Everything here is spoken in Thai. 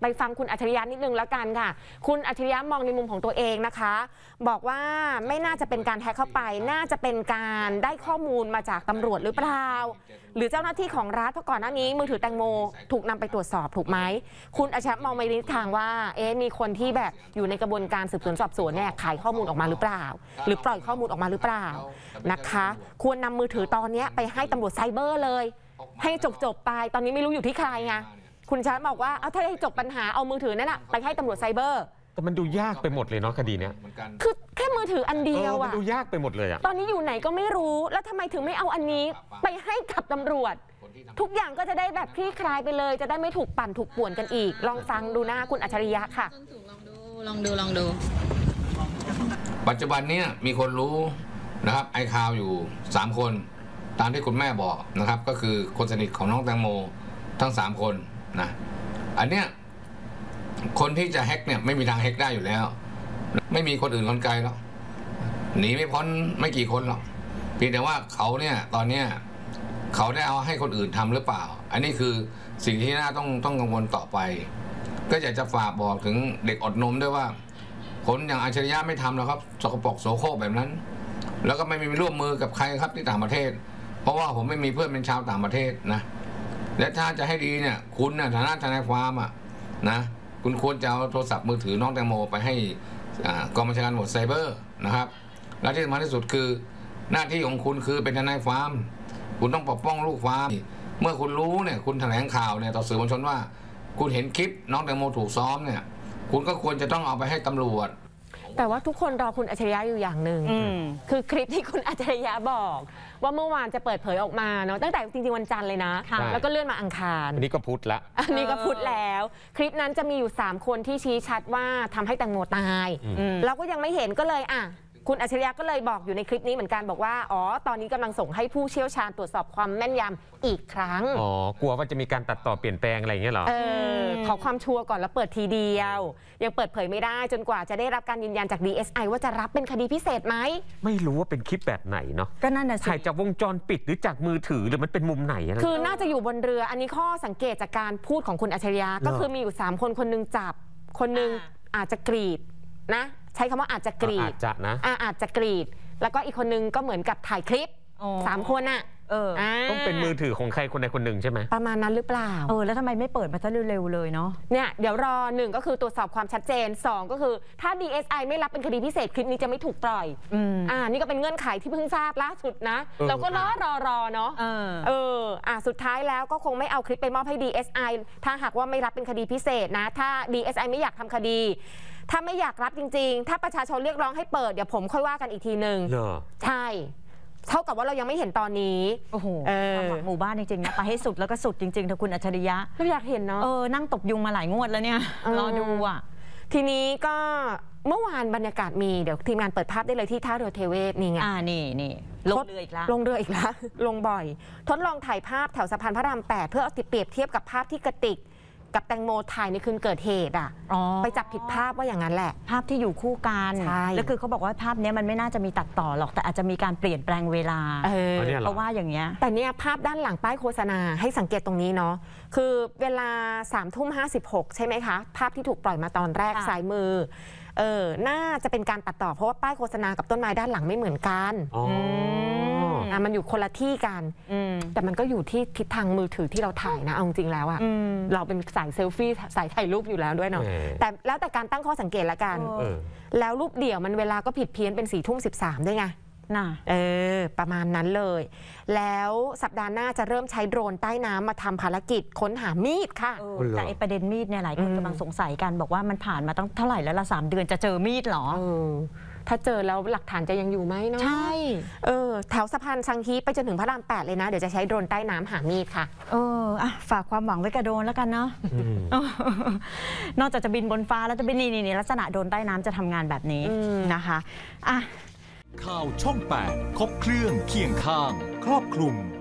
ไปฟังคุณอัจฉริยะนิดนึงแล้วกันค่ะคุณอัจฉริยะมองในมุมของตัวเองนะคะบอกว่าไม่น่าจะเป็นการแฮ็กเข้าไปน่าจะเป็นการได้ข้อมูลมาจากตำรวจหรือเปล่าหรือเจ้าหน้าที่ของรัฐเพราะก่อนหน้านี้มือถือแตงโมถูกนำไปตรวจสอบถูกไหมคุณอัจฉริยะมองไปในทางว่ามีคนที่แบบอยู่ในกระบวนการสืบสวนสอบสวนเนี่ยขายข้อมูลออกมาหรือเปล่าหรือปล่อยข้อมูลออกมาหรือเปล่านะคะควรนำมือถือตอนนี้ไปให้ตำรวจไซเบอร์เลยให้จบไปตอนนี้ไม่รู้อยู่ที่ใครไงคุณชัดบอกว่าถ้าให้จบปัญหาเอามือถือนั่นแหะไปให้ตำรวจไซเบอร์แต่มันดูยากไปหมดเลยเนาะคดีเนี้ยคือแค่มือถืออันเดียวมันดูยากไปหมดเลยอะตอนนี้อยู่ไหนก็ไม่รู้แล้วทำไมถึงไม่เอาอันนี้ไปให้กับตำรวจทุกอย่างก็จะได้แบบคลี่คลายไปเลยจะได้ไม่ถูกปั่นถูกป่วนกันอีกลองฟังดูหน้าคุณอัจฉริยะค่ะลองดูปัจจุบันนี้มีคนรู้นะครับไอคาวอยู่3คนตามที่คุณแม่บอกนะครับก็คือคนสนิทของน้องแตงโมทั้ง3คนนะอันเนี้ยคนที่จะแฮกเนี่ยไม่มีทางแฮกได้อยู่แล้วไม่มีคนอื่นคนไกลหรอกหนีไม่พ้นไม่กี่คนหรอกเพียงแต่ว่าเขาเนี่ยตอนเนี้ยเขาได้เอาให้คนอื่นทำหรือเปล่าอันนี้คือสิ่งที่น่าต้องกังวลต่อไปก็อยากจะฝากบอกถึงเด็กอดนมด้วยว่าคนอย่างอัจฉริยะไม่ทำหรอกครับสกปรกโสโครกแบบนั้นแล้วก็ไม่มีร่วมมือกับใครครับที่ต่างประเทศเพราะว่าผมไม่มีเพื่อนเป็นชาวต่างประเทศนะและถ้าจะให้ดีเนี่ยคุณในฐานะทนายความนะคุณควรจะเอาโทรศัพท์มือถือน้องแตงโมไปให้กองบัญชาการตำรวจไซเบอร์นะครับและที่สำคัญที่สุดคือหน้าที่ของคุณคือเป็นทนายความคุณต้องปกป้องลูกความเมื่อคุณรู้เนี่ยคุณแถลงข่าวเนี่ยต่อสื่อมวลชนว่าคุณเห็นคลิปน้องแตงโมถูกซ้อมเนี่ยคุณก็ควรจะต้องเอาไปให้ตำรวจแต่ว่าทุกคนรอคุณอัจฉริยะอยู่อย่างหนึ่งคือคลิปที่คุณอัจฉริยะบอกว่าเมื่อวานจะเปิดเผยออกมาเนาะตั้งแต่จริงๆวันจันทร์เลยนะแล้วก็เลื่อนมาอังคารอันนี้ก็พุธละอันนี้ก็พุธแล้วคลิปนั้นจะมีอยู่3คนที่ชี้ชัดว่าทำให้แตงโมตายแล้วก็ยังไม่เห็นก็เลยคุณอัจฉริยะก็เลยบอกอยู่ในคลิปนี้เหมือนกันบอกว่าตอนนี้กำลังส่งให้ผู้เชี่ยวชาญตรวจสอบความแม่นยำอีกครั้งกลัวว่าจะมีการตัดต่อเปลี่ยนแปลงอะไรอย่างเงี้ยเหรอขอความชัวร์ก่อนแล้วเปิดทีเดียวยังเปิดเผยไม่ได้จนกว่าจะได้รับการยืนยันจาก DSI ว่าจะรับเป็นคดีพิเศษไหมไม่รู้ว่าเป็นคลิปแบบไหนเนาะก็นั่นน่ะสิถ่ายจากวงจรปิดหรือจากมือถือหรือมันเป็นมุมไหนคือน่าจะอยู่บนเรืออันนี้ข้อสังเกตจากการพูดของคุณอัจฉริยะก็คือมีอยู่3คนคนนึงจับคนนึงอาจจะกรีดนะใช้คำว่าอาจจะกรีดอาจจะกรีดแล้วก็อีกคนนึงก็เหมือนกับถ่ายคลิป3คนต้องเป็นมือถือของใครคนใดคนหนึ่งใช่ไหมประมาณนั้นหรือเปล่าแล้วทำไมไม่เปิดมาซะเร็วๆเลยเนาะเนี่ยเดี๋ยวรอ1ก็คือตรวจสอบความชัดเจน2ก็คือถ้า DSI ไม่รับเป็นคดีพิเศษคลิปนี้จะไม่ถูกปล่อยนี่ก็เป็นเงื่อนไขที่เพิ่งทราบล่าสุดนะเราก็รอเนาะสุดท้ายแล้วก็คงไม่เอาคลิปไปมอบให้ DSI ถ้าหากว่าไม่รับเป็นคดีพิเศษนะถ้า DSI ไม่อยากทำคดีถ้าไม่อยากรับจริงๆถ้าประชาชนเรียกร้องให้เปิดเดี๋ยวผมค่อยว่ากันอีกทีนึงใช่เท่ากับว่าเรายังไม่เห็นตอนนี้โอ้โหหมู่บ้านจริงๆนะไปให้สุดแล้วก็สุดจริงๆเธอคุณอัจฉริยะเราอยากเห็นเนาะนั่งตบยุงมาหลายงวดแล้วเนี่ยรอดูทีนี้ก็เมื่อวานบรรยากาศมีเดี๋ยวทีมงานเปิดภาพได้เลยที่ท่าเรือเทเวศนี่ไงนี่ลงเรืออีกแล้วลงบ่อยทดลองถ่ายภาพแถวสะพานพระราม8เพื่อเอาเปรียบเทียบกับภาพที่กระติกกับแตงโมถ่ายในคืนเกิดเหตุไปจับผิดภาพว่าอย่างนั้นแหละภาพที่อยู่คู่กันแล้วคือเขาบอกว่าภาพนี้มันไม่น่าจะมีตัดต่อหรอกแต่อาจจะมีการเปลี่ยนแปลงเวลาเพราะว่าอย่างเงี้ยแต่เนี่ยภาพด้านหลังป้ายโฆษณาให้สังเกตตรงนี้เนาะคือเวลา3:56ใช่ไหมคะภาพที่ถูกปล่อยมาตอนแรกซ้ายมือน่าจะเป็นการตัดต่อเพราะว่าป้ายโฆษณากับต้นไม้ด้านหลังไม่เหมือนกันมันอยู่คนละที่กันแต่มันก็อยู่ที่ทิศทางมือถือที่เราถ่ายนะเอาจริงแล้วเราเป็นสายเซลฟี่สายถ่ายรูปอยู่แล้วด้วยเนาะแต่แล้วแต่การตั้งข้อสังเกตละกันแล้วรูปเดี่ยวมันเวลาก็ผิดเพี้ยนเป็น4:13ด้วยไงประมาณนั้นเลยแล้วสัปดาห์หน้าจะเริ่มใช้โดรนใต้น้ำมาทำภารกิจค้นหามีดค่ะแต่ประเด็นมีดเนี่ยหลายคนกำลังสงสัยกันบอกว่ามันผ่านมาตั้งเท่าไหร่แล้วละ3 เดือนจะเจอมีดหรอถ้าเจอแล้วหลักฐานจะยังอยู่ไหมเนาะใช่แถวสะพานชังฮีไปจนถึงพระราม8เลยนะเดี๋ยวจะใช้โดรนใต้น้ำหามีดค่ะฝากความหวังไว้กับโดรนแล้วกันเนาะนอกจากจะบินบนฟ้าแล้วจะบินนี่ลักษณะโดรนใต้น้ำจะทำงานแบบนี้นะคะข่าวช่อง 8 ครบเครื่องเคียงข้างครอบคลุม